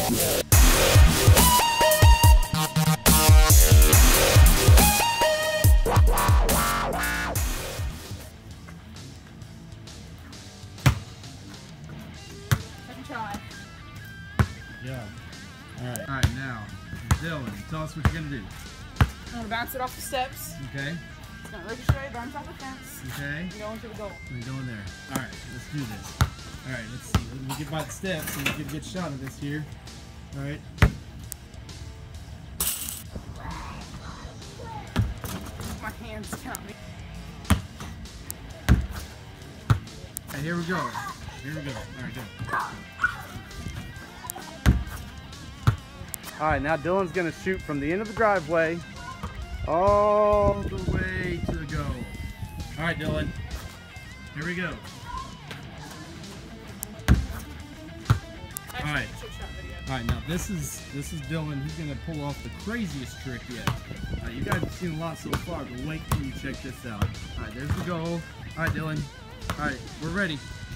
Try. Yeah. All right, now, Dylan, tell us what you're gonna do. I'm gonna bounce it off the steps. Okay. It's gonna ricochet, bounce off the fence. Okay. And go into the goal. We go in there. All right, let's do this. All right, let's see. Let me get by the steps and we get a good shot of this here. All right. My hands count me. All right, here we go. Here we go. All right, go. All right, now Dylan's gonna shoot from the end of the driveway all the way to the goal. All right, Dylan. Here we go. All right. All right, now this is Dylan. He's gonna pull off the craziest trick yet. You guys have seen a lot so far, but wait till you check this out. All right, there's the goal. All right, Dylan. All right, we're ready.